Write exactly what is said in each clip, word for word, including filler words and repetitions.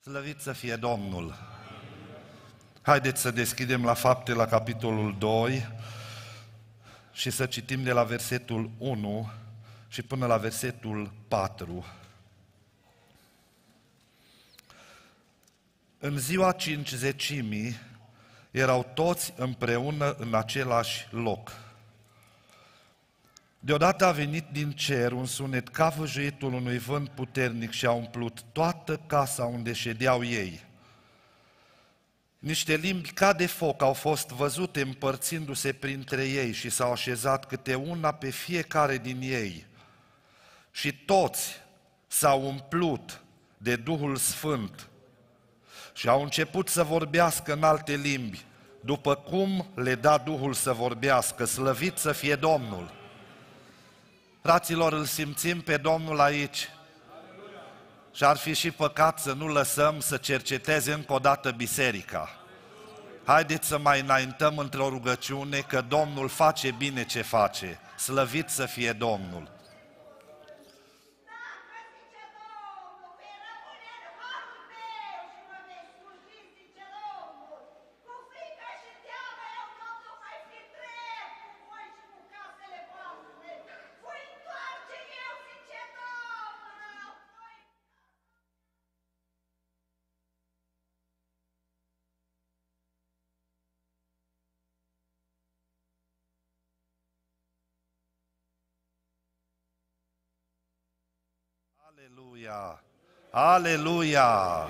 Slăvit să fie Domnul! Haideți să deschidem la Fapte, la capitolul doi și să citim de la versetul unu și până la versetul patru. În ziua cincizecimii erau toți împreună în același loc. Deodată a venit din cer un sunet ca vâjuitul unui vânt puternic și a umplut toată casa unde ședeau ei. Niște limbi ca de foc au fost văzute împărțindu-se printre ei și s-au așezat câte una pe fiecare din ei. Și toți s-au umplut de Duhul Sfânt și au început să vorbească în alte limbi, după cum le da Duhul să vorbească. Slăvit să fie Domnul! Fraților, îl simțim pe Domnul aici și ar fi și păcat să nu lăsăm să cerceteze încă o dată biserica. Haideți să mai înaintăm într-o rugăciune că Domnul face bine ce face. Slăvit să fie Domnul! Aleluia! Aleluia!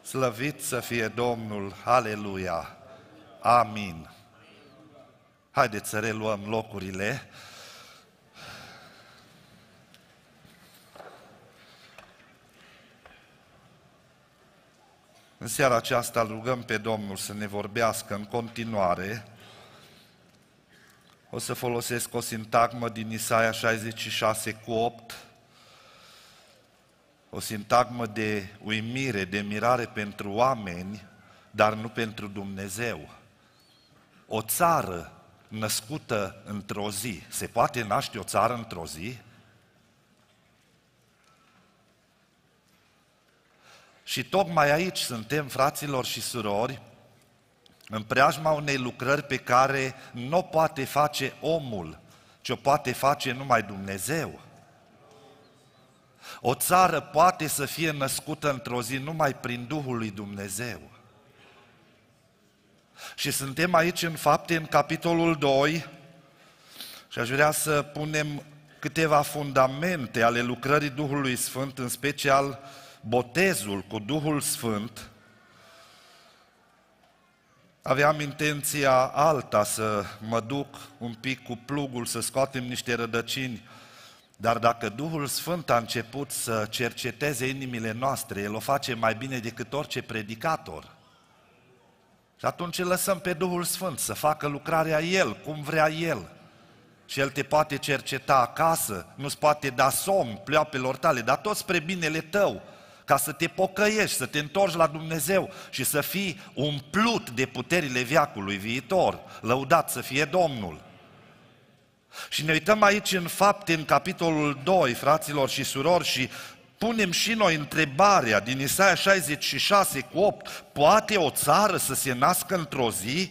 Slăvit să fie Domnul, aleluia, amin. Haideți să reluăm locurile. În seara aceasta îl rugăm pe Domnul să ne vorbească în continuare. O să folosesc o sintagmă din Isaia șaizeci și șase cu opt, o sintagmă de uimire, de mirare pentru oameni, dar nu pentru Dumnezeu. O țară născută într-o zi. Se poate naște o țară într-o zi? Și tocmai aici suntem, fraților și surori, în preajma unei lucrări pe care nu o poate face omul, ci o poate face numai Dumnezeu. O țară poate să fie născută într-o zi numai prin Duhul lui Dumnezeu. Și suntem aici în Fapte, în capitolul doi, și aș vrea să punem câteva fundamente ale lucrării Duhului Sfânt, în special botezul cu Duhul Sfânt. Aveam intenția alta, să mă duc un pic cu plugul, să scoatem niște rădăcini, dar dacă Duhul Sfânt a început să cerceteze inimile noastre, El o face mai bine decât orice predicator. Și atunci îl lăsăm pe Duhul Sfânt să facă lucrarea El, cum vrea El. Și El te poate cerceta acasă, nu-ți poate da somn pleoapelor tale, dar tot spre binele tău, ca să te pocăiești, să te întorci la Dumnezeu și să fii umplut de puterile veacului viitor. Lăudat să fie Domnul! Și ne uităm aici în Fapte, în capitolul doi, fraților și surori, și punem și noi întrebarea din Isaia șaizeci și șase cu opt, poate o țară să se nască într-o zi?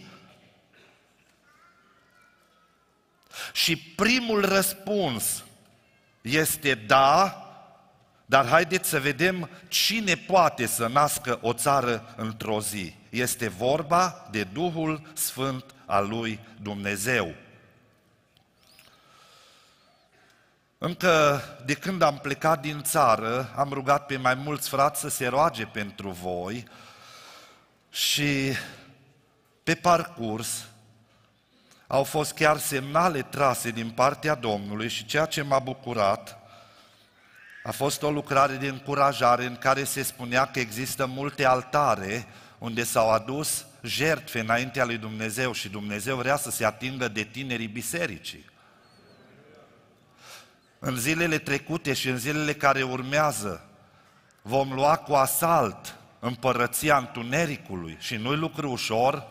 Și primul răspuns este da, dar haideți să vedem cine poate să nască o țară într-o zi. Este vorba de Duhul Sfânt al lui Dumnezeu. Încă de când am plecat din țară, am rugat pe mai mulți frați să se roage pentru voi și pe parcurs au fost chiar semnale trase din partea Domnului și ceea ce m-a bucurat a fost o lucrare de încurajare în care se spunea că există multe altare unde s-au adus jertfe înaintea lui Dumnezeu și Dumnezeu vrea să se atingă de tinerii bisericii. În zilele trecute și în zilele care urmează vom lua cu asalt împărăția întunericului și nu-i lucru ușor.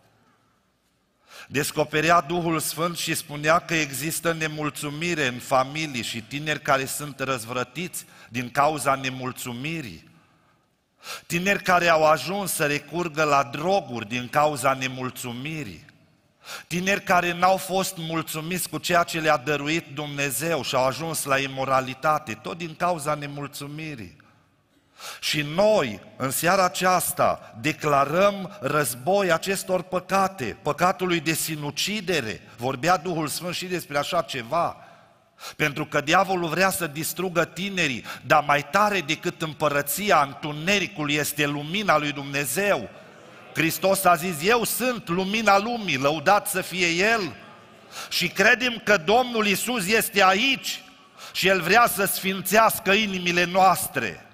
Descoperea Duhul Sfânt și spunea că există nemulțumire în familii și tineri care sunt răzvrătiți din cauza nemulțumirii. Tineri care au ajuns să recurgă la droguri din cauza nemulțumirii. Tineri care n-au fost mulțumiți cu ceea ce le-a dăruit Dumnezeu și au ajuns la imoralitate, tot din cauza nemulțumirii. Și noi, în seara aceasta, declarăm război acestor păcate, păcatului de sinucidere. Vorbea Duhul Sfânt și despre așa ceva. Pentru că diavolul vrea să distrugă tinerii, dar mai tare decât împărăția întunericului este lumina lui Dumnezeu. Hristos a zis, eu sunt lumina lumii, lăudat să fie El. Și credem că Domnul Iisus este aici și El vrea să sfințească inimile noastre.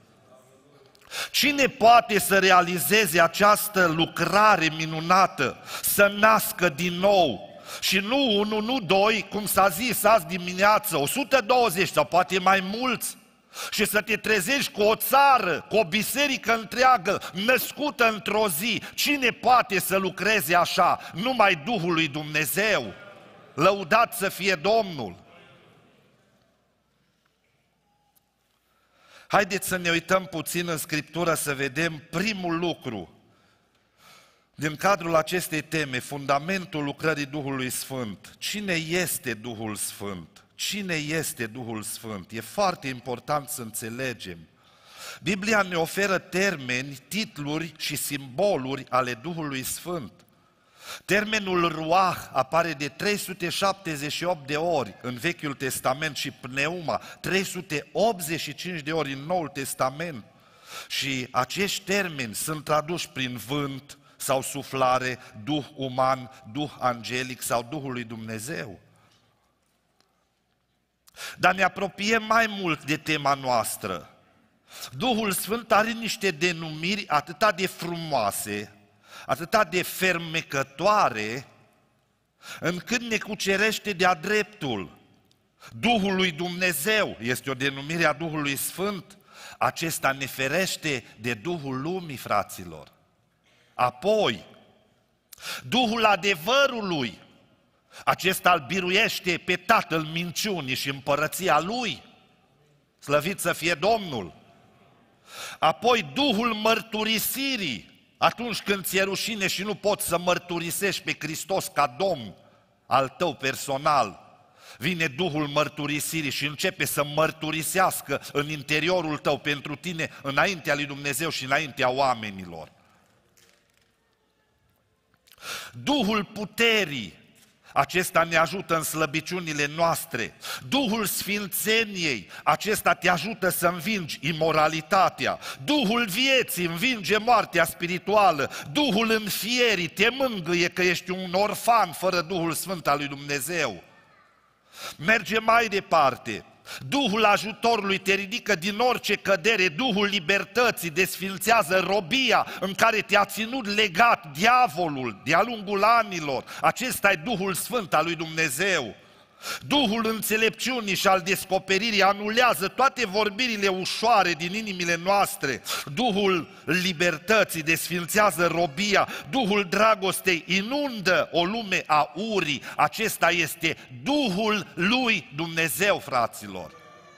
Cine poate să realizeze această lucrare minunată, să nască din nou? Și nu unu, nu doi, cum s-a zis azi dimineață, o sută douăzeci sau poate mai mulți. Și să te trezești cu o țară, cu o biserică întreagă, născută într-o zi. Cine poate să lucreze așa? Numai Duhul lui Dumnezeu. Lăudat să fie Domnul! Haideți să ne uităm puțin în Scriptură să vedem primul lucru din cadrul acestei teme, fundamentul lucrării Duhului Sfânt. Cine este Duhul Sfânt? Cine este Duhul Sfânt? E foarte important să înțelegem. Biblia ne oferă termeni, titluri și simboluri ale Duhului Sfânt. Termenul ruah apare de trei sute șaptezeci și opt de ori în Vechiul Testament și pneuma trei sute optzeci și cinci de ori în Noul Testament. Și acești termeni sunt traduși prin vânt sau suflare, duh uman, duh angelic sau Duhul lui Dumnezeu. Dar ne apropiem mai mult de tema noastră. Duhul Sfânt are niște denumiri atât de frumoase, atât de fermecătoare, încât ne cucerește de-a dreptul. Duhul lui Dumnezeu este o denumire a Duhului Sfânt, acesta ne ferește de Duhul lumii, fraților. Apoi, Duhul adevărului, acesta îl biruiește pe tatăl minciunii și împărăția lui. Slăvit să fie Domnul! Apoi Duhul mărturisirii, atunci când ți-e rușine și nu poți să mărturisești pe Hristos ca Domn al tău personal, vine Duhul mărturisirii și începe să mărturisească în interiorul tău pentru tine, înaintea lui Dumnezeu și înaintea oamenilor. Duhul puterii, acesta ne ajută în slăbiciunile noastre. Duhul sfințeniei, acesta te ajută să învingi imoralitatea. Duhul vieții învinge moartea spirituală. Duhul înfierii te mângâie că ești un orfan fără Duhul Sfânt al lui Dumnezeu. Merge mai departe. Duhul ajutorului te ridică din orice cădere, Duhul libertății desfințează robia în care te-a ținut legat diavolul de-a lungul anilor. Acesta e Duhul Sfânt al lui Dumnezeu. Duhul înțelepciunii și al descoperirii anulează toate vorbirile ușoare din inimile noastre. Duhul libertății desfințează robia. Duhul dragostei inundă o lume a urii. Acesta este Duhul lui Dumnezeu, fraților.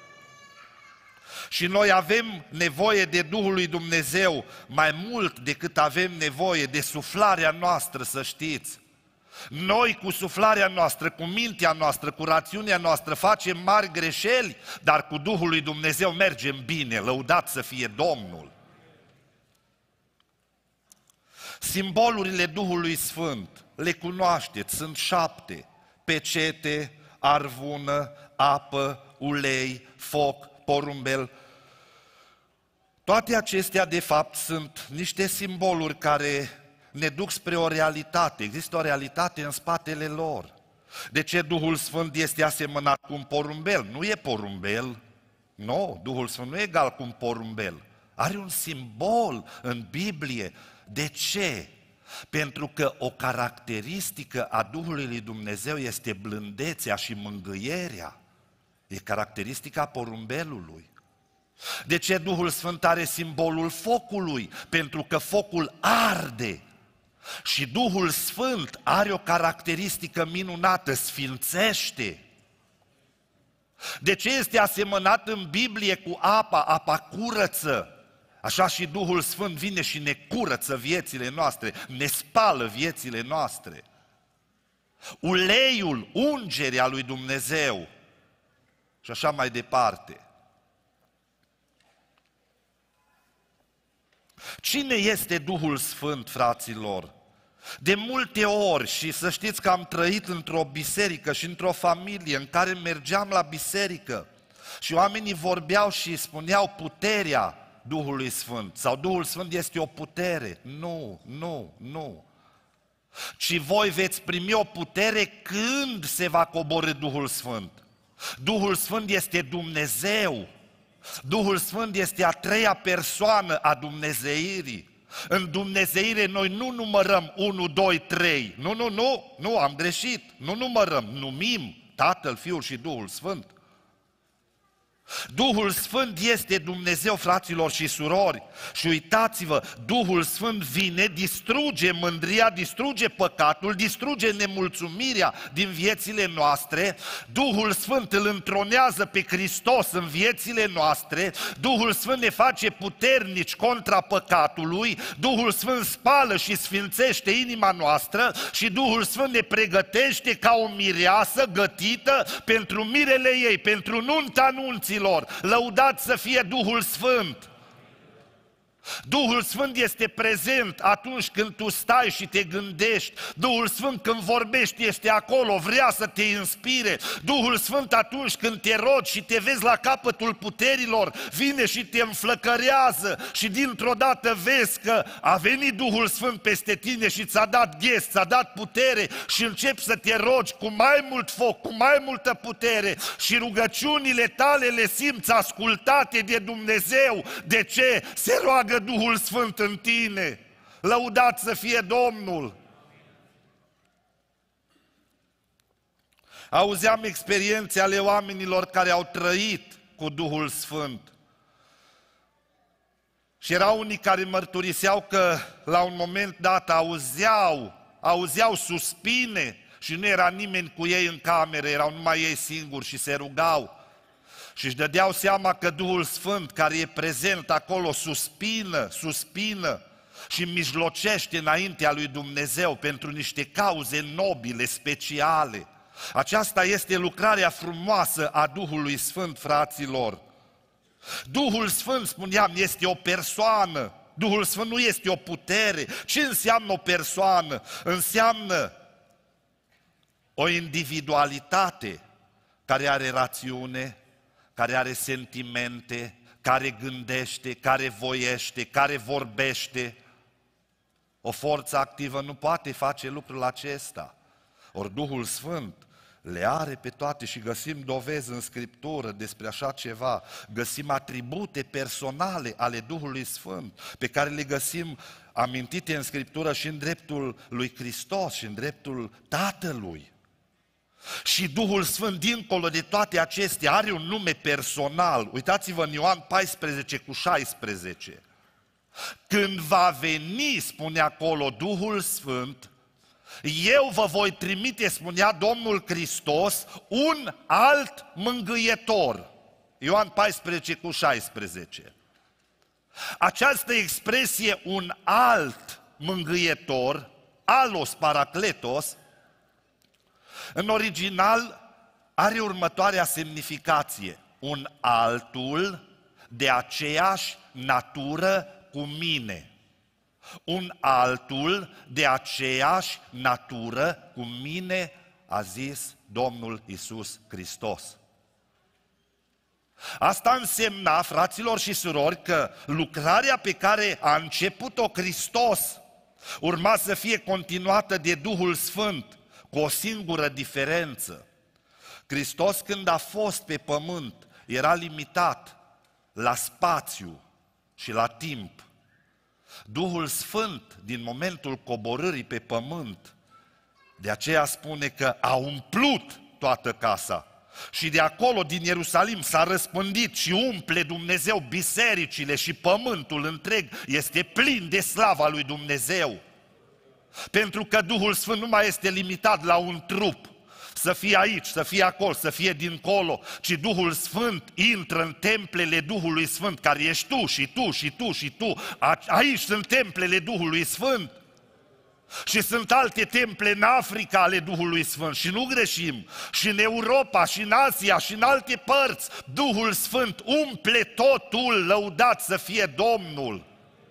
Și noi avem nevoie de Duhul lui Dumnezeu mai mult decât avem nevoie de suflarea noastră, să știți. Noi cu suflarea noastră, cu mintea noastră, cu rațiunea noastră facem mari greșeli, dar cu Duhul lui Dumnezeu mergem bine, lăudat să fie Domnul. Simbolurile Duhului Sfânt, le cunoașteți, sunt șapte: pecete, arvună, apă, ulei, foc, porumbel. Toate acestea, de fapt, sunt niște simboluri care ne duc spre o realitate. Există o realitate în spatele lor. De ce Duhul Sfânt este asemănat cu un porumbel? Nu e porumbel. Nu, Duhul Sfânt nu e egal cu un porumbel. Are un simbol în Biblie. De ce? Pentru că o caracteristică a Duhului lui Dumnezeu este blândețea și mângâierea. E caracteristica porumbelului. De ce Duhul Sfânt are simbolul focului? Pentru că focul arde. Și Duhul Sfânt are o caracteristică minunată, sfințește. De ce este asemănat în Biblie cu apa? Apa curăță. Așa și Duhul Sfânt vine și ne curăță viețile noastre, ne spală viețile noastre. Uleiul, ungerea lui Dumnezeu și așa mai departe. Cine este Duhul Sfânt, fraților? De multe ori, și să știți că am trăit într-o biserică și într-o familie în care mergeam la biserică și oamenii vorbeau și spuneau puterea Duhului Sfânt sau Duhul Sfânt este o putere. Nu, nu, nu. Ci voi veți primi o putere când se va coborî Duhul Sfânt. Duhul Sfânt este Dumnezeu. Duhul Sfânt este a treia persoană a dumnezeirii. În dumnezeire noi nu numărăm unu, doi, trei. Nu, nu, nu, nu, am greșit. Nu numărăm, numim Tatăl, Fiul și Duhul Sfânt. Duhul Sfânt este Dumnezeu, fraților și surori. Și uitați-vă, Duhul Sfânt vine, distruge mândria, distruge păcatul, distruge nemulțumirea din viețile noastre. Duhul Sfânt îl întronează pe Hristos în viețile noastre. Duhul Sfânt ne face puternici contra păcatului. Duhul Sfânt spală și sfințește inima noastră și Duhul Sfânt ne pregătește ca o mireasă gătită pentru mirele ei, pentru nunta nunților. Lăudat să fie Duhul Sfânt! Duhul Sfânt este prezent atunci când tu stai și te gândești. Duhul Sfânt când vorbești este acolo, vrea să te inspire. Duhul Sfânt atunci când te rogi și te vezi la capătul puterilor, vine și te înflăcărează și dintr-o dată vezi că a venit Duhul Sfânt peste tine și ți-a dat ghes, ți-a dat putere și începi să te rogi cu mai mult foc, cu mai multă putere și rugăciunile tale le simți ascultate de Dumnezeu. De ce? Se roagă Duhul Sfânt în tine. Lăudat să fie Domnul! Auzeam experiențe ale oamenilor care au trăit cu Duhul Sfânt. Și erau unii care mărturiseau că la un moment dat auzeau, auzeau suspine și nu era nimeni cu ei în cameră, erau numai ei singuri și se rugau. Și își dădeau seama că Duhul Sfânt, care e prezent acolo, suspină, suspină și mijlocește înaintea lui Dumnezeu pentru niște cauze nobile, speciale. Aceasta este lucrarea frumoasă a Duhului Sfânt, fraților. Duhul Sfânt, spuneam, este o persoană. Duhul Sfânt nu este o putere. Ce înseamnă o persoană? Înseamnă o individualitate care are rațiune, care are sentimente, care gândește, care voiește, care vorbește. O forță activă nu poate face lucrul acesta. Ori Duhul Sfânt le are pe toate și găsim dovezi în Scriptură despre așa ceva. Găsim atribute personale ale Duhului Sfânt pe care le găsim amintite în Scriptură și în dreptul lui Hristos și în dreptul Tatălui. Și Duhul Sfânt, dincolo de toate acestea, are un nume personal. Uitați-vă în Ioan paisprezece cu șaisprezece. Când va veni, spune acolo, Duhul Sfânt, eu vă voi trimite, spunea Domnul Hristos, un alt mângâietor. Ioan paisprezece cu șaisprezece. Această expresie, un alt mângâietor, alos paracletos, în original are următoarea semnificație: un altul de aceeași natură cu mine. Un altul de aceeași natură cu mine, a zis Domnul Iisus Hristos. Asta însemna, fraților și surori, că lucrarea pe care a început-o Hristos urma să fie continuată de Duhul Sfânt, cu o singură diferență. Hristos, când a fost pe pământ, era limitat la spațiu și la timp. Duhul Sfânt, din momentul coborârii pe pământ, de aceea spune că a umplut toată casa. Și de acolo, din Ierusalim, s-a răspândit și umple Dumnezeu bisericile și pământul întreg este plin de slava lui Dumnezeu. Pentru că Duhul Sfânt nu mai este limitat la un trup, să fie aici, să fie acolo, să fie dincolo, ci Duhul Sfânt intră în templele Duhului Sfânt, care ești tu și tu și tu și tu. Aici sunt templele Duhului Sfânt. Și sunt alte temple în Africa ale Duhului Sfânt și nu greșim. Și în Europa, și în Asia, și în alte părți, Duhul Sfânt umple totul, lăudat să fie Domnul.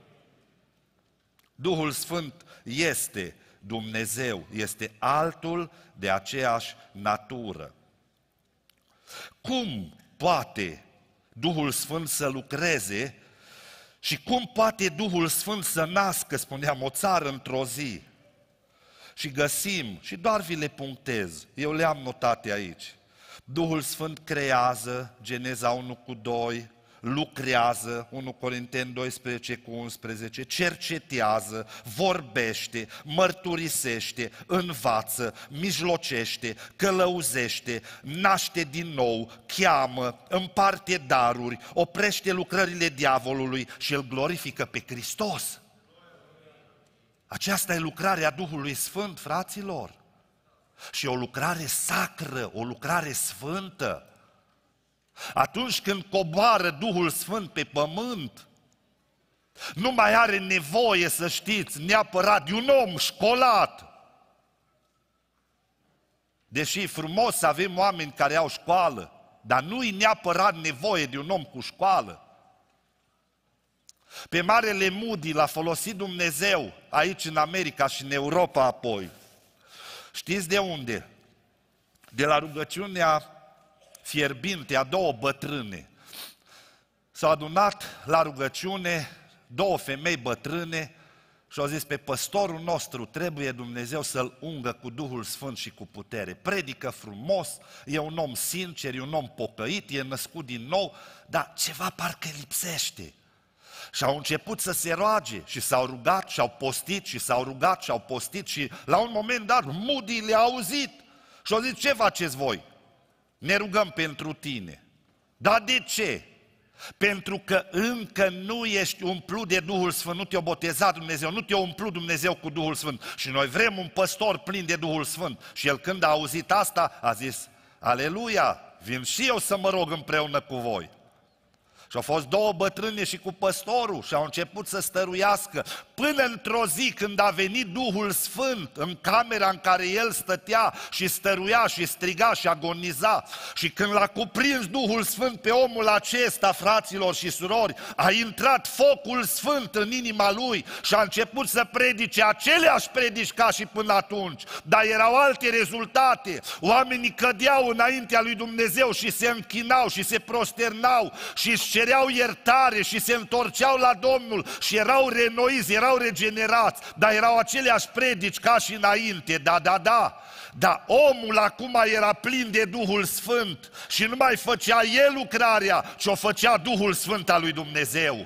Duhul Sfânt este Dumnezeu, este altul de aceeași natură. Cum poate Duhul Sfânt să lucreze și cum poate Duhul Sfânt să nască, spuneam, o țară într-o zi? Și găsim, și doar vi le punctez, eu le-am notate aici. Duhul Sfânt creează, Geneza unu cu doi, lucrează, unu Corinteni doisprezece cu unsprezece, cercetează, vorbește, mărturisește, învață, mijlocește, călăuzește, naște din nou, cheamă, împarte daruri, oprește lucrările diavolului și îl glorifică pe Hristos. Aceasta e lucrarea Duhului Sfânt, fraților. Și o lucrare sacră, o lucrare sfântă. Atunci când coboară Duhul Sfânt pe pământ, nu mai are nevoie, să știți, neapărat de un om școlat. Deși e frumos să avem oameni care au școală, dar nu e neapărat nevoie de un om cu școală. Pe Marele Moody l-a folosit Dumnezeu aici în America și în Europa apoi. Știți de unde? De la rugăciunea fierbinte a două bătrâne. S-au adunat la rugăciune două femei bătrâne și au zis: pe păstorul nostru trebuie Dumnezeu să-l ungă cu Duhul Sfânt și cu putere. Predică frumos, e un om sincer, e un om pocăit, e născut din nou, dar ceva parcă lipsește. Și au început să se roage și s-au rugat și au postit și s-au rugat și au postit și la un moment dat Moody le-a auzit și au zis: ce faceți voi? Ne rugăm pentru tine. Dar de ce? Pentru că încă nu ești umplut de Duhul Sfânt, nu te-a botezat Dumnezeu, nu te-a umplut Dumnezeu cu Duhul Sfânt. Și noi vrem un păstor plin de Duhul Sfânt. Și el când a auzit asta a zis: aleluia, vin și eu să mă rog împreună cu voi. Și au fost două bătrâne și cu păstorul și au început să stăruiască până într-o zi când a venit Duhul Sfânt în camera în care el stătea și stăruia și striga și agoniza. Și când l-a cuprins Duhul Sfânt pe omul acesta, fraților și surori, a intrat focul Sfânt în inima lui și a început să predice aceleași predici ca și până atunci. Dar erau alte rezultate. Oamenii cădeau înaintea lui Dumnezeu și se închinau și se prosternau și își cereau iertare și se întorceau la Domnul și erau renoiți, erau regenerați, dar erau aceleași predici ca și înainte, da, da, da. Dar omul acum era plin de Duhul Sfânt și nu mai făcea el lucrarea, ci o făcea Duhul Sfânt al lui Dumnezeu.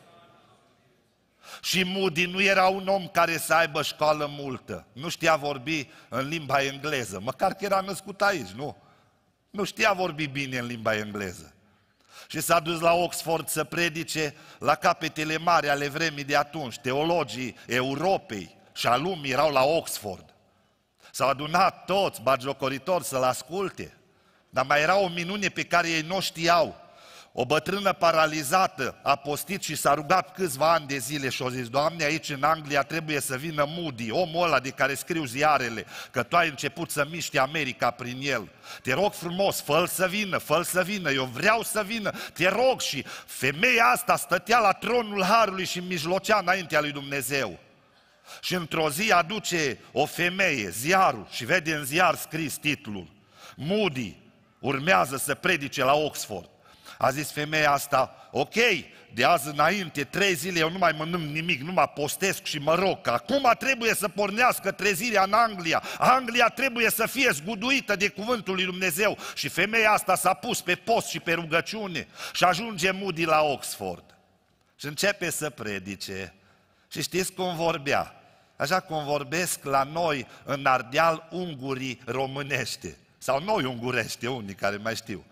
Și Moody nu era un om care să aibă școală multă, nu știa vorbi în limba engleză, măcar că era născut aici, nu? Nu știa vorbi bine în limba engleză. Și s-a dus la Oxford să predice la capetele mari ale vremii de atunci. Teologii Europei și a lumii erau la Oxford. S-au adunat toți batjocoritori să-l asculte. Dar mai era o minune pe care ei nu știau. O bătrână paralizată a postit și s-a rugat câțiva ani de zile și a zis: Doamne, aici în Anglia trebuie să vină Moody, omul ăla de care scriu ziarele, că Tu ai început să miști America prin el. Te rog frumos, fă-l să vină, fă-l să vină, eu vreau să vină, te rog. Și femeia asta stătea la tronul Harului și mijlocea înaintea lui Dumnezeu. Și într-o zi aduce o femeie ziarul și vede în ziar scris titlul: Moody urmează să predice la Oxford. A zis femeia asta: ok, de azi înainte, trei zile eu nu mai mănânc nimic, nu mă postesc și mă rog, că acum trebuie să pornească trezirea în Anglia. Anglia trebuie să fie zguduită de cuvântul lui Dumnezeu. Și femeia asta s-a pus pe post și pe rugăciune și ajunge Moody la Oxford. Și începe să predice. Și știți cum vorbea? Așa cum vorbesc la noi în Ardeal ungurii românește. Sau noi ungurește, unii care mai știu.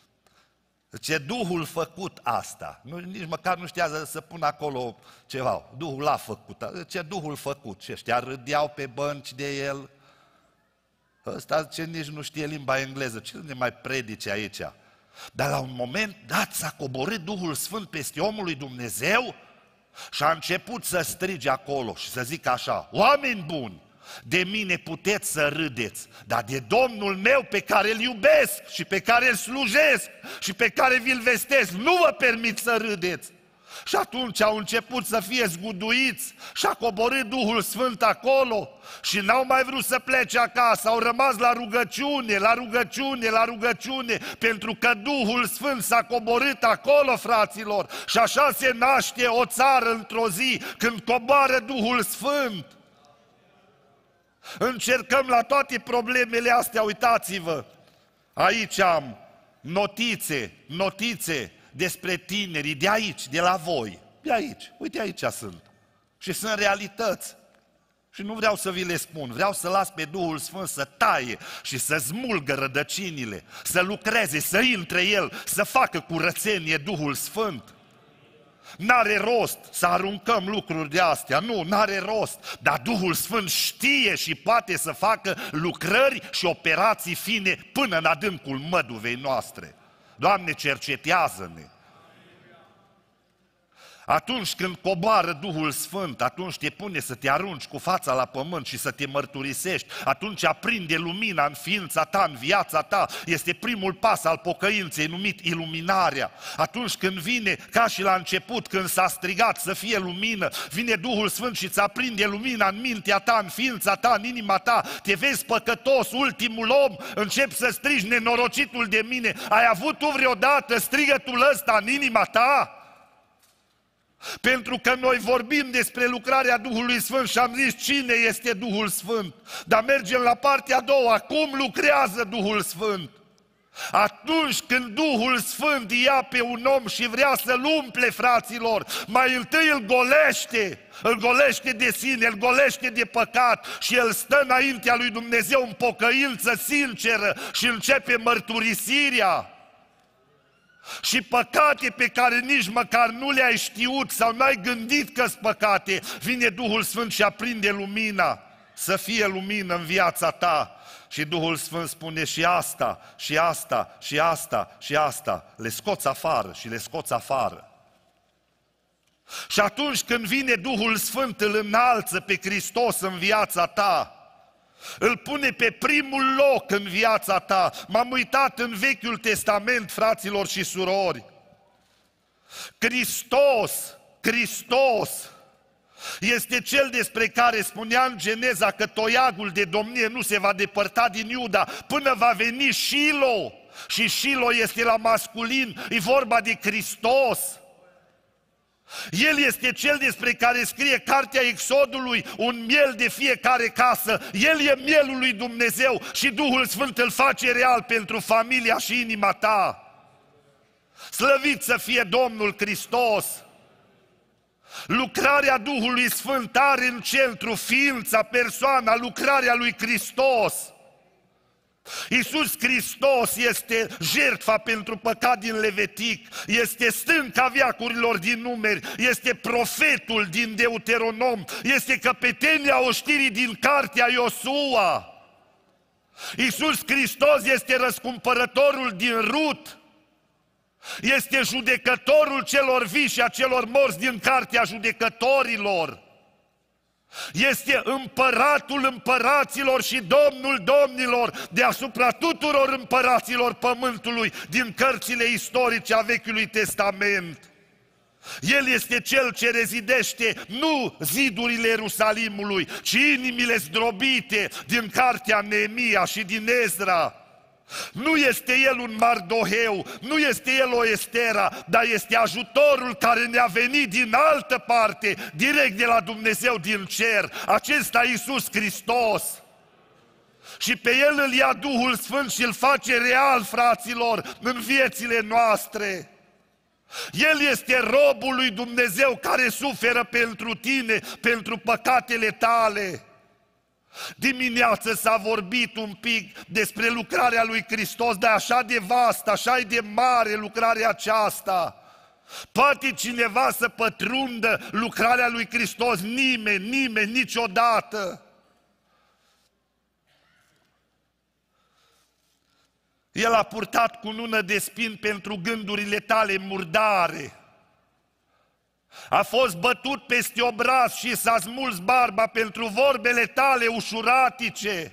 Ce Duhul făcut asta, nu, nici măcar nu știa să, să pună acolo ceva, Duhul l-a făcut, ce Duhul făcut, și ăștia râdeau pe bănci de el. Ăsta ce nici nu știe limba engleză, ce ne mai predice aici? Dar la un moment dat s-a coborât Duhul Sfânt peste omul lui Dumnezeu și a început să strige acolo și să zică așa: oameni buni, de mine puteți să râdeți, dar de Domnul meu pe care îl iubesc și pe care îl slujesc și pe care vi-l vestesc, nu vă permit să râdeți. Și atunci au început să fie zguduiți și a coborât Duhul Sfânt acolo și n-au mai vrut să plece acasă, au rămas la rugăciune, la rugăciune, la rugăciune, pentru că Duhul Sfânt s-a coborât acolo, fraților, și așa se naște o țară într-o zi când coboară Duhul Sfânt. Încercăm la toate problemele astea, uitați-vă, aici am notițe, notițe despre tinerii de aici, de la voi, de aici, uite aici sunt. Și sunt realități. Și nu vreau să vi le spun, vreau să las pe Duhul Sfânt să taie și să smulgă rădăcinile, să lucreze, să intre El, să facă curățenie Duhul Sfânt. N-are rost să aruncăm lucruri de astea, nu, n-are rost, dar Duhul Sfânt știe și poate să facă lucrări și operații fine până în adâncul măduvei noastre. Doamne, cercetează-ne! Atunci când coboară Duhul Sfânt, atunci te pune să te arunci cu fața la pământ și să te mărturisești, atunci aprinde lumina în ființa ta, în viața ta, este primul pas al pocăinței numit iluminarea. Atunci când vine, ca și la început, când s-a strigat să fie lumină, vine Duhul Sfânt și îți aprinde lumina în mintea ta, în ființa ta, în inima ta, te vezi păcătos, ultimul om, începi să strigi, nenorocitul de mine, ai avut tu vreodată strigătul ăsta în inima ta? Pentru că noi vorbim despre lucrarea Duhului Sfânt și am zis cine este Duhul Sfânt. Dar mergem la partea a doua, cum lucrează Duhul Sfânt? Atunci când Duhul Sfânt ia pe un om și vrea să-l umple, fraților, mai întâi îl golește, îl golește de sine, îl golește de păcat și el stă înaintea lui Dumnezeu în pocăință sinceră și începe mărturisirea. Și păcate pe care nici măcar nu le-ai știut sau n-ai gândit că-s păcate, vine Duhul Sfânt și aprinde lumina, să fie lumină în viața ta. Și Duhul Sfânt spune și asta, și asta, și asta, și asta, le scoți afară și le scoți afară. Și atunci când vine Duhul Sfânt, îl înalță pe Hristos în viața ta, îl pune pe primul loc în viața ta. M-am uitat în Vechiul Testament, fraților și surori. Hristos, Hristos este cel despre care spunea în Geneza că toiagul de domnie nu se va depărta din Iuda până va veni Shilo. Și Shilo este la masculin, e vorba de Hristos. El este cel despre care scrie cartea Exodului, un miel de fiecare casă. El e mielul lui Dumnezeu și Duhul Sfânt îl face real pentru familia și inima ta. Slăvit să fie Domnul Hristos! Lucrarea Duhului Sfânt are în centru ființa, persoana, lucrarea lui Hristos. Iisus Hristos este jertfa pentru păcat din Levitic, este stânca veacurilor din Numeri, este profetul din Deuteronom, este căpetenia oștirii din cartea Iosua. Iisus Hristos este răscumpărătorul din Rut, este judecătorul celor vii și a celor morți din cartea judecătorilor. Este împăratul împăraților și domnul domnilor deasupra tuturor împăraților pământului din cărțile istorice a Vechiului Testament. El este cel ce rezidește nu zidurile Ierusalimului, ci inimile zdrobite din cartea Neemia și din Ezra. Nu este el un Mardoheu, nu este el o Estera, dar este ajutorul care ne-a venit din altă parte, direct de la Dumnezeu din cer. Acesta e Iisus Hristos. Și pe el îl ia Duhul Sfânt și îl face real, fraților, în viețile noastre. El este robul lui Dumnezeu care suferă pentru tine, pentru păcatele tale. Dimineață s-a vorbit un pic despre lucrarea lui Hristos, dar așa de vastă, așa de mare lucrarea aceasta. Poate cineva să pătrundă lucrarea lui Hristos? Nimeni, nimeni, niciodată. El a purtat cunună de spini pentru gândurile tale murdare. A fost bătut peste obraz și s-a smuls barba pentru vorbele tale ușuratice.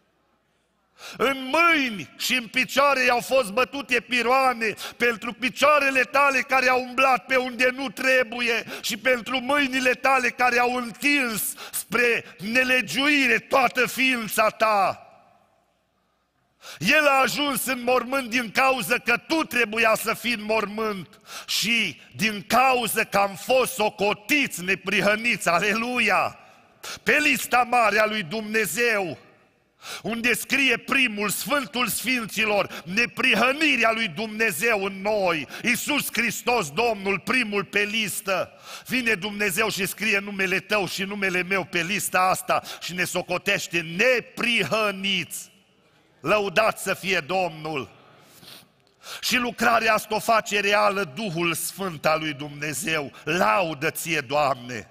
În mâini și în picioare i-au fost bătute piroane pentru picioarele tale care au umblat pe unde nu trebuie și pentru mâinile tale care au întins spre nelegiuire toată ființa ta. El a ajuns în mormânt din cauză că tu trebuia să fii în mormânt și din cauză că am fost socotiți, neprihăniți, aleluia, pe lista mare a lui Dumnezeu, unde scrie primul, Sfântul Sfinților, neprihănirea lui Dumnezeu în noi, Iisus Hristos Domnul, primul pe listă. Vine Dumnezeu și scrie numele tău și numele meu pe lista asta și ne socotește neprihăniți. Lăudat să fie Domnul! Și lucrarea asta o face reală Duhul Sfânt al lui Dumnezeu. Laudă ție, Doamne!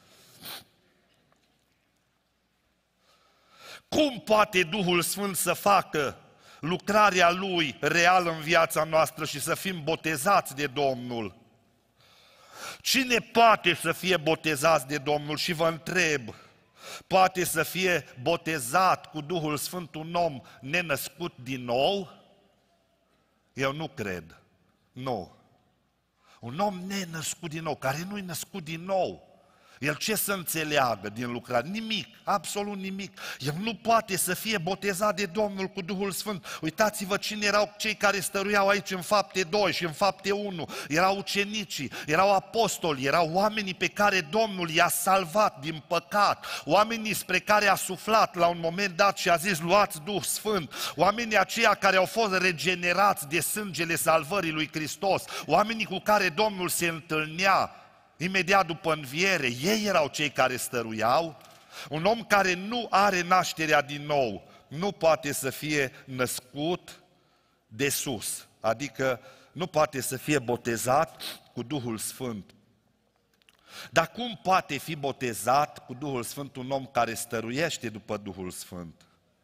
Cum poate Duhul Sfânt să facă lucrarea Lui reală în viața noastră și să fim botezați de Domnul? Cine poate să fie botezat de Domnul? Și vă întreb, poate să fie botezat cu Duhul Sfânt un om nenăscut din nou? Eu nu cred. Nu. Un om nenăscut din nou, care nu-i născut din nou, el ce să înțeleagă din lucrare? Nimic, absolut nimic. El nu poate să fie botezat de Domnul cu Duhul Sfânt. Uitați-vă cine erau cei care stăruiau aici în Fapte doi și în Fapte unu. Erau ucenicii, erau apostoli, erau oamenii pe care Domnul i-a salvat din păcat, oamenii spre care a suflat la un moment dat și a zis luați Duh Sfânt, oamenii aceia care au fost regenerați de sângele salvării lui Hristos, oamenii cu care Domnul se întâlnea imediat după înviere, ei erau cei care stăruiau. Un om care nu are nașterea din nou nu poate să fie născut de sus, adică nu poate să fie botezat cu Duhul Sfânt. Dar cum poate fi botezat cu Duhul Sfânt un om care stăruiește după Duhul Sfânt?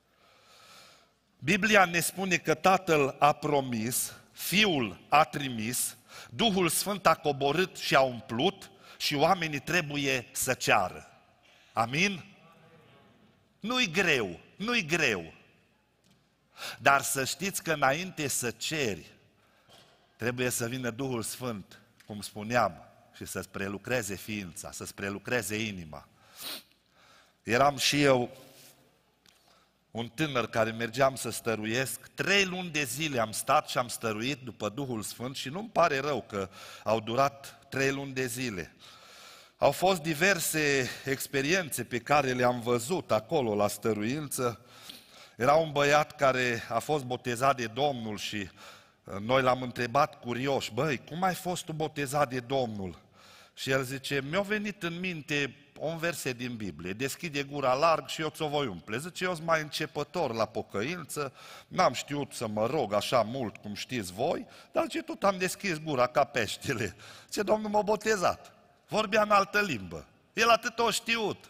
Biblia ne spune că Tatăl a promis, Fiul a trimis, Duhul Sfânt a coborât și a umplut și oamenii trebuie să ceară. Amin? Nu-i greu, nu-i greu. Dar să știți că înainte să ceri, trebuie să vină Duhul Sfânt, cum spuneam, și să-ți prelucreze ființa, să-ți prelucreze inima. Eram și eu un tânăr care mergeam să stăruiesc, trei luni de zile am stat și am stăruit după Duhul Sfânt și nu-mi pare rău că au durat trei luni de zile. Au fost diverse experiențe pe care le-am văzut acolo la stăruință. Era un băiat care a fost botezat de Domnul și noi l-am întrebat curioși, băi, cum ai fost tu botezat de Domnul? Și el zice, mi-a venit în minte un verset din Biblie, deschide gura larg și eu ți-o voi umple. Zice, eu sunt mai începător la pocăință, n-am știut să mă rog așa mult cum știți voi, dar ce tot am deschis gura ca peștele. Ce Domnul m-a botezat. Vorbea în altă limbă. El atât o știut.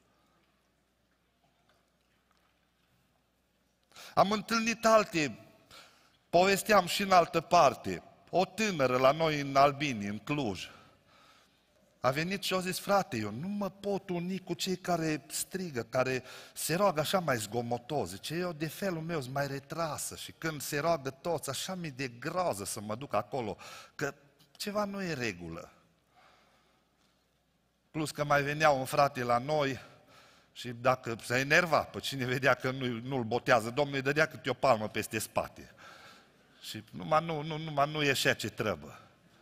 Am întâlnit alte, povesteam și în altă parte, o tânără la noi în Albini, în Cluj. A venit și a zis, frate, eu nu mă pot uni cu cei care strigă, care se roagă așa mai zgomotos. Zice, eu de felul meu sunt mai retrasă și când se roagă toți, așa mi-e de groază să mă duc acolo, că ceva nu e regulă. Plus că mai venea un frate la noi și dacă se enerva pe cine vedea că nu, nu-l botează, Domnul îi dădea câte o palmă peste spate. Și numai nu, nu, numai nu ieșea ce trebuie.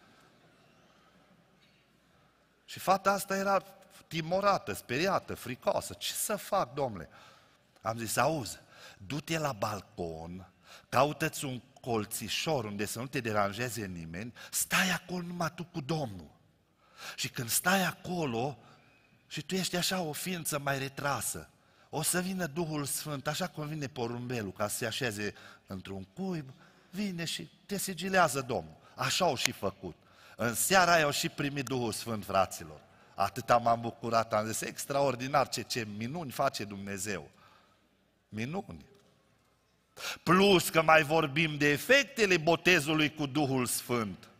Și fata asta era timorată, speriată, fricoasă. Ce să fac, domnule? Am zis, auzi, du-te la balcon, caută-ți un colțișor unde să nu te deranjeze nimeni, stai acolo numai tu cu Domnul. Și când stai acolo și tu ești așa o ființă mai retrasă, o să vină Duhul Sfânt, așa cum vine porumbelul ca să se așeze într-un cuib, vine și te sigilează Domnul. Așa au și făcut. În seara aia au și primit Duhul Sfânt, fraților. Atât m-am bucurat, am zis, extraordinar, ce, ce minuni face Dumnezeu. Minuni. Plus că mai vorbim de efectele botezului cu Duhul Sfânt.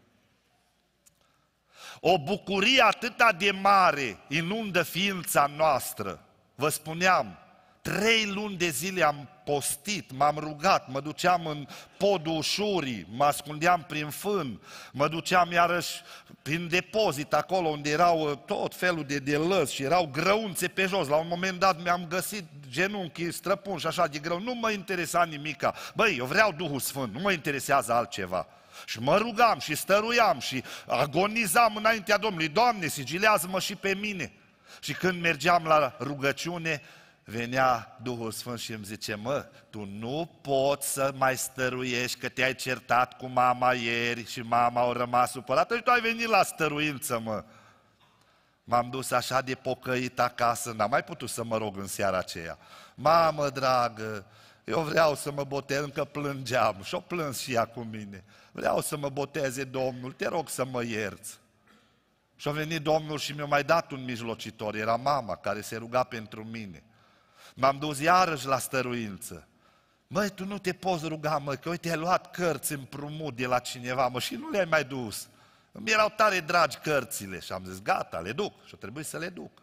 O bucurie atâta de mare inundă ființa noastră. Vă spuneam, trei luni de zile am postit, m-am rugat, mă duceam în podul ușurii, mă ascundeam prin fân, mă duceam iarăși prin depozit acolo unde erau tot felul de delăzi și erau grăunțe pe jos. La un moment dat mi-am găsit genunchii străpunși așa de greu, nu mă interesa nimica. Băi, eu vreau Duhul Sfânt, nu mă interesează altceva. Și mă rugam și stăruiam și agonizam înaintea Domnului, Doamne, sigilează-mă și pe mine. Și când mergeam la rugăciune, venea Duhul Sfânt și îmi zice, mă, tu nu poți să mai stăruiești că te-ai certat cu mama ieri și mama a rămas supărată și tu ai venit la stăruință, mă. M-am dus așa de pocăit acasă, n-am mai putut să mă rog în seara aceea. Mamă dragă, eu vreau să mă botez, încă plângeam și-o plâns și ea cu mine. Vreau să mă boteze Domnul, te rog să mă ierți. Și-a venit Domnul și mi-a mai dat un mijlocitor, era mama care se ruga pentru mine. M-am dus iarăși la stăruință. Măi, tu nu te poți ruga, mă, că uite, ai luat cărți împrumut de la cineva, mă, și nu le-ai mai dus. Îmi erau tare dragi cărțile și am zis, gata, le duc și trebuie să le duc.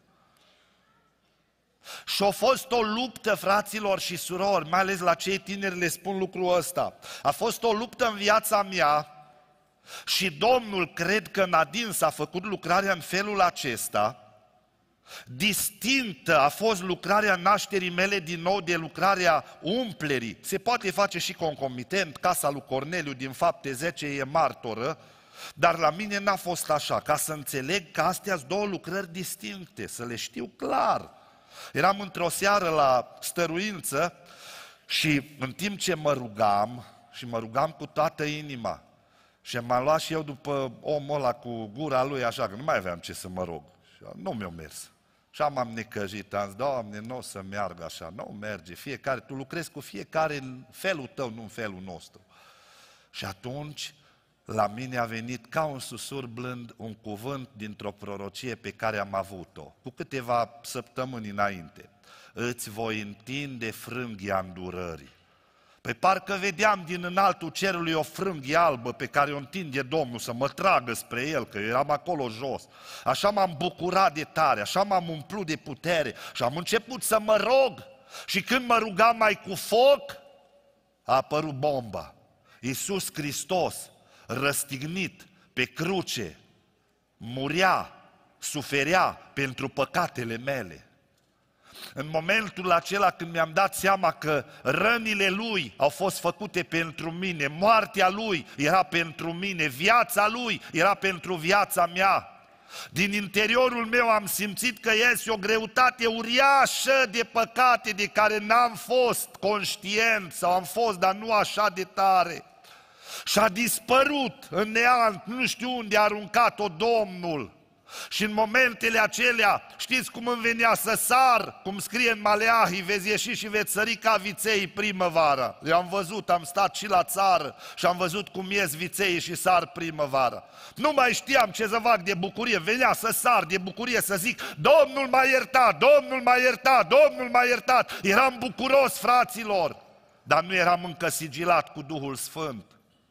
Și a fost o luptă, fraților și surori, mai ales la cei tineri le spun lucrul ăsta. A fost o luptă în viața mea și Domnul, cred că în adins a făcut lucrarea în felul acesta. Distinctă a fost lucrarea nașterii mele din nou de lucrarea umplerii. Se poate face și concomitent, casa lui Corneliu din Fapte zece e martoră, dar la mine n-a fost așa, ca să înțeleg că astea sunt două lucrări distincte, să le știu clar. Eram într-o seară la stăruință și în timp ce mă rugam, și mă rugam cu toată inima, și m-am luat și eu după omul ăla cu gura lui așa, că nu mai aveam ce să mă rog. Și nu mi-a mers. Și m-am necăjit, am zis, Doamne, nu o să meargă așa, nu merge, fiecare, Tu lucrezi cu fiecare în felul Tău, nu în felul nostru. Și atunci, la mine a venit ca un susur blând un cuvânt dintr-o prorocie pe care am avut-o, cu câteva săptămâni înainte. Îți voi întinde frânghia îndurării. Păi parcă vedeam din înaltul cerului o frânghie albă pe care o întinde Domnul să mă tragă spre El, că eu eram acolo jos. Așa m-am bucurat de tare, așa m-am umplut de putere și am început să mă rog. Și când mă rugam mai cu foc, a apărut bomba. Iisus Hristos, răstignit pe cruce, murea, suferea pentru păcatele mele. În momentul acela când mi-am dat seama că rănile Lui au fost făcute pentru mine, moartea Lui era pentru mine, viața Lui era pentru viața mea, din interiorul meu am simțit că este o greutate uriașă de păcate de care n-am fost conștient sau am fost, dar nu așa de tare. Și a dispărut în neant, nu știu unde a aruncat-o Domnul. Și în momentele acelea, știți cum îmi venea să sar, cum scrie în Maleahi, veți ieși și veți sări ca viței primăvara. Eu am văzut, am stat și la țară și am văzut cum ies viței și sar primăvara. Nu mai știam ce să fac de bucurie, venea să sar de bucurie, să zic, Domnul m-a iertat, Domnul m-a iertat, Domnul m-a iertat. Eram bucuros, fraților, dar nu eram încă sigilat cu Duhul Sfânt.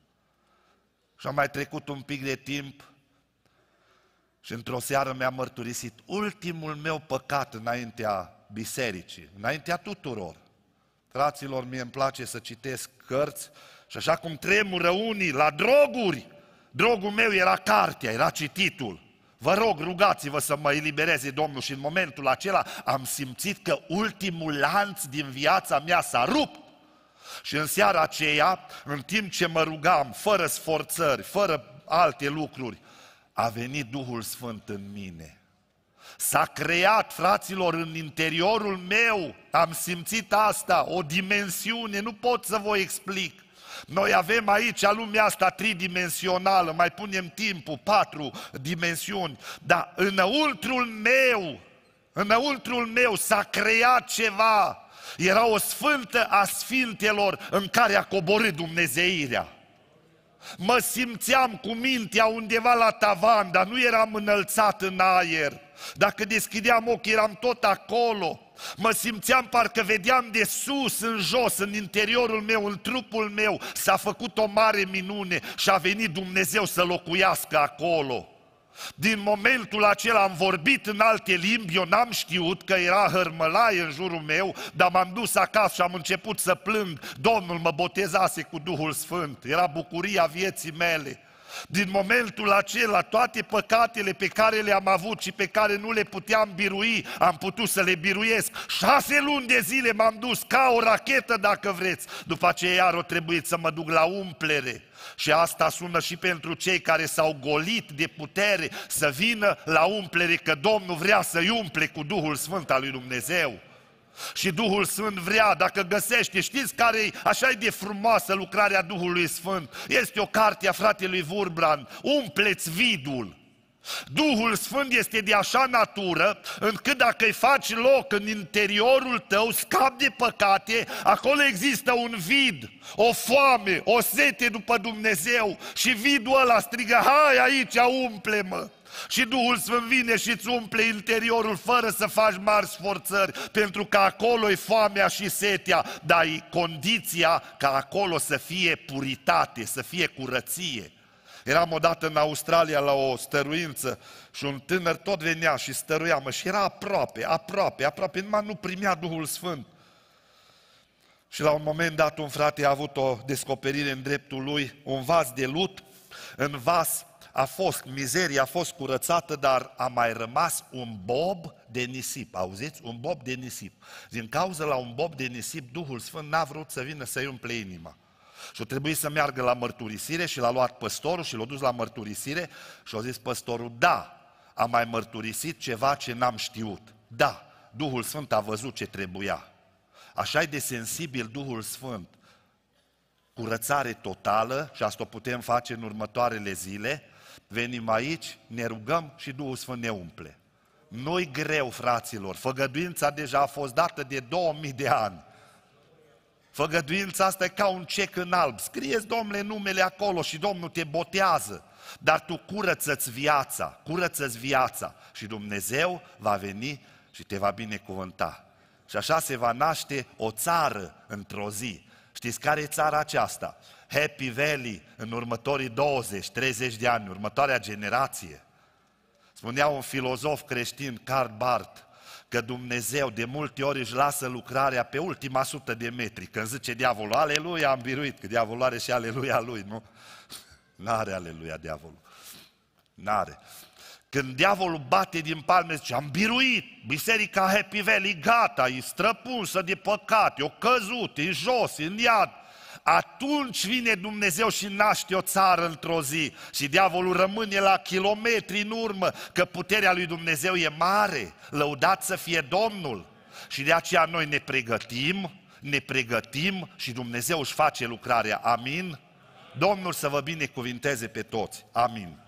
Și a mai trecut un pic de timp și într-o seară mi-a mărturisit ultimul meu păcat înaintea bisericii, înaintea tuturor. Fraților, mie îmi place să citesc cărți și așa cum tremură unii la droguri, drogul meu era cartea, era cititul. Vă rog, rugați-vă să mă elibereze Domnul și în momentul acela am simțit că ultimul lanț din viața mea s-a rupt. Și în seara aceea, în timp ce mă rugam, fără sforțări, fără alte lucruri, a venit Duhul Sfânt în mine. S-a creat, fraților, în interiorul meu, am simțit asta, o dimensiune, nu pot să vă explic. Noi avem aici lumea asta tridimensională, mai punem timpul, patru dimensiuni, dar înăuntrul meu, înăuntrul meu s-a creat ceva. Era o sfântă a sfintelor în care a coborât dumnezeirea. Mă simțeam cu mintea undeva la tavan, dar nu eram înălțat în aer. Dacă deschideam ochii, eram tot acolo. Mă simțeam, parcă vedeam de sus în jos, în interiorul meu, în trupul meu. S-a făcut o mare minune și a venit Dumnezeu să locuiască acolo. Din momentul acela am vorbit în alte limbi, eu n-am știut că era hărmălaie în jurul meu, dar m-am dus acasă și am început să plâng. Domnul mă botezase cu Duhul Sfânt, era bucuria vieții mele. Din momentul acela, toate păcatele pe care le-am avut și pe care nu le puteam birui, am putut să le biruiesc. Șase luni de zile m-am dus ca o rachetă, dacă vreți. După aceea iar o trebuit să mă duc la umplere. Și asta sună și pentru cei care s-au golit de putere să vină la umplere, că Domnul vrea să-i umple cu Duhul Sfânt al lui Dumnezeu. Și Duhul Sfânt vrea, dacă găsește, știți care e așa de frumoasă lucrarea Duhului Sfânt? Este o carte a fratelui Wurbrand, umpleți vidul. Duhul Sfânt este de așa natură încât dacă îi faci loc în interiorul tău, scapi de păcate, acolo există un vid, o foame, o sete după Dumnezeu și vidul ăla strigă, hai aici, umple-mă! Și Duhul Sfânt vine și îți umple interiorul fără să faci mari sforțări, pentru că acolo e foamea și setea, dar e condiția ca acolo să fie puritate, să fie curăție. Eram odată în Australia la o stăruință și un tânăr tot venea și stăruia, mă, și era aproape, aproape, aproape, numai nu primea Duhul Sfânt. Și la un moment dat un frate a avut o descoperire în dreptul lui, un vas de lut, în vas a fost mizerie, a fost curățată, dar a mai rămas un bob de nisip, auziți? Un bob de nisip. Din cauza la un bob de nisip, Duhul Sfânt n-a vrut să vină să-i umple inima. Și a trebuit să meargă la mărturisire și l-a luat păstorul și l-a dus la mărturisire și a zis păstorul, da, am mai mărturisit ceva ce n-am știut. Da, Duhul Sfânt a văzut ce trebuia. Așa de sensibil Duhul Sfânt. Curățare totală, și asta o putem face în următoarele zile, venim aici, ne rugăm și Duhul Sfânt ne umple. Nu-i greu, fraților, făgăduința deja a fost dată de două mii de ani. Făgăduința asta e ca un cec în alb. Scrieți, Domnule, numele acolo și Domnul te botează. Dar tu curăță-ți viața, curăță-ți viața și Dumnezeu va veni și te va binecuvânta. Și așa se va naște o țară într-o zi. Știți care e țara aceasta? Happy Valley în următorii douăzeci treizeci de ani, următoarea generație. Spunea un filozof creștin, Karl Barth, că Dumnezeu de multe ori își lasă lucrarea pe ultima sută de metri. Când zice diavolul, aleluia, am biruit, că diavolul are și aleluia lui, nu? N-are aleluia diavolul. N-are. Când diavolul bate din palme, zice, am biruit, biserica Happy Valley gata, e străpunsă de păcat, e-o căzut, e jos, e în iad. Atunci vine Dumnezeu și naște o țară într-o zi și diavolul rămâne la kilometri în urmă, că puterea lui Dumnezeu e mare, lăudat să fie Domnul. Și de aceea noi ne pregătim, ne pregătim și Dumnezeu își face lucrarea. Amin? Domnul să vă binecuvinteze pe toți. Amin.